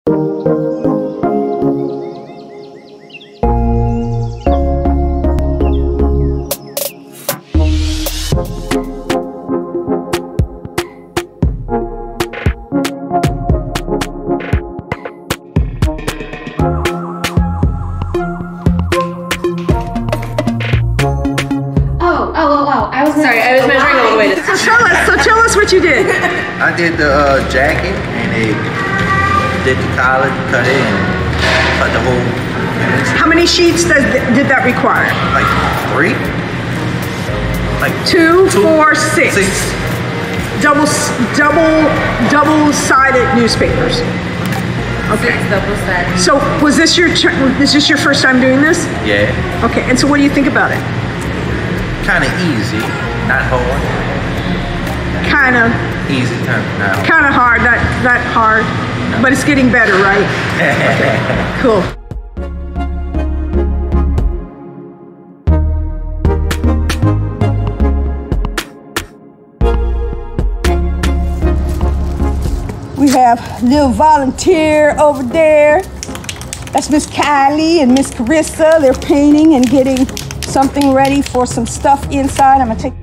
So tell us what you did. I did the jacket and did the collar, cut it, and cut the whole. How many sheets did that require? Like 3. Like two, 4, 6. 6. Double-sided newspapers. Okay. Double-sided. So was this your first time doing this? Yeah. Okay. And so what do you think about it? Kind of easy, not hard. Kind of easy, no. Kind of hard, not hard, no. But it's getting better, right? Okay. Cool. We have little volunteer over there. That's Miss Kylie and Miss Carissa. They're painting and getting something ready for some stuff inside. I'm gonna take